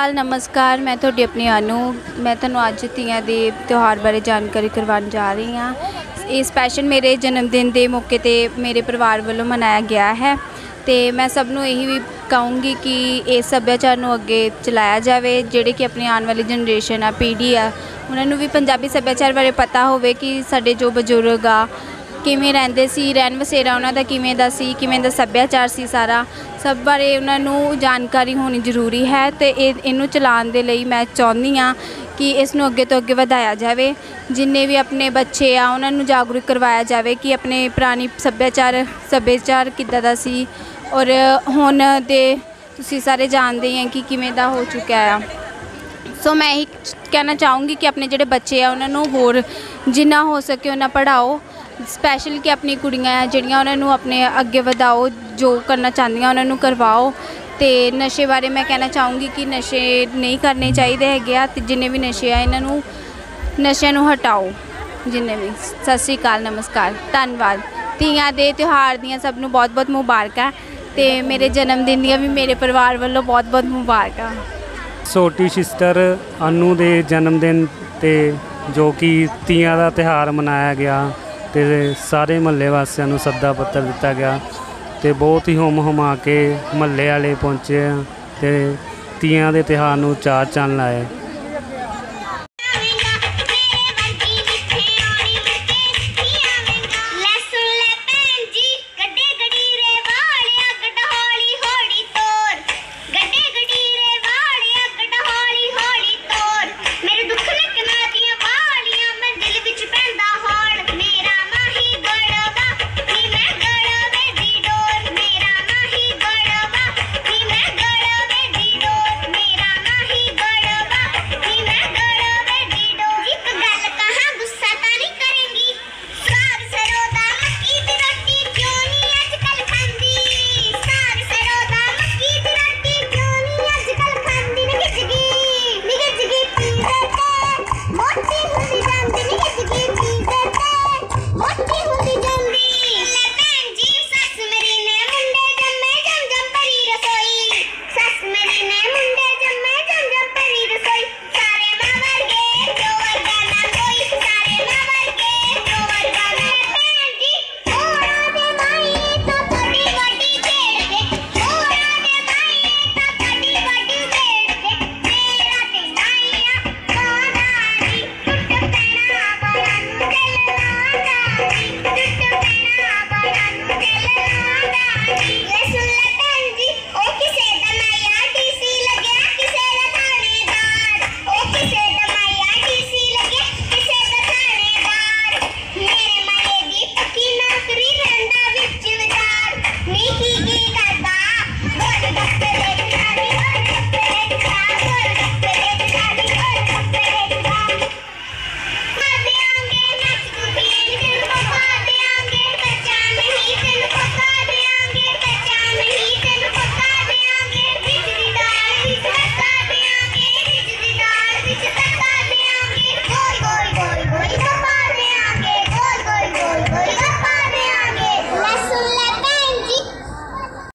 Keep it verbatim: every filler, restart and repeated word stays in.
अकाल, नमस्कार। मैं थोड़ी अपनी अनु मैं तुहानू अज तियां दे त्यौहार बारे जानकारी करवाने जा रही हाँ। ये स्पैशल मेरे जन्मदिन के मौके पर मेरे परिवार वालों मनाया गया है। तो मैं सबनों यही कहूँगी कि इस सभ्याचार नू अगे चलाया जाए, जिहड़े कि अपनी आने वाली जनरेशन आ पीढ़ी आ उन्होंने भी पंजाबी सभ्याचार बारे पता होवे कि साडे जो बजुर्ग आ किवें रहिंदे सी, रहन बसेरा उन्हां दा किवें दा सी, किवें दा सभ्याचार सी, सारा सब बारे उन्होंने जानकारी होनी जरूरी है। तो इनू चलाने दे लई मैं चाहुंदी हाँ कि इसनू अगे तो अगे वधाया जाए। जिन्ने भी अपने बच्चे आ उन्होंने जागरूक करवाया जाए कि अपने पुरानी सभ्याचार सभ्याचार किद्दां दा सी और हुण दे तुसीं सारे जानते हैं कि किवें दा हो चुका है। सो मैं यही कहना चाहूँगी कि अपने जोड़े बच्चे आ उन्होंने होर जिन्ना हो सके उन्ना पढ़ाओ, स्पैशल कि अपनी कुड़ियाँ जिहड़ियां उन्होंने अपने अगे वधाओ, जो करना चाहदियां उन्होंने करवाओ। तो नशे बारे मैं कहना चाहूँगी कि नशे नहीं करने चाहिए है, तो जिन्ने भी नशे आ इन्हों नशे नू हटाओ जिन्ने भी। सत श्री अकाल, नमस्कार, धन्यवाद। तियां दे त्यौहार दियां सब नू बहुत बहुत मुबारकां ते मेरे जन्मदिन दियां भी मेरे परिवार वालों बहुत बहुत मुबारकां। छोटी सिस्टर अनु दे जन्मदिन ते जो कि तियां दा त्यौहार मनाया गया ते सारे महल्ले वासियों नू सद्दा पत्र दिता गया ते बहुत ही हुम हुमा के महल्ले वाले पहुँचे ते तियां दे त्यौहार नू चार चंद लाए।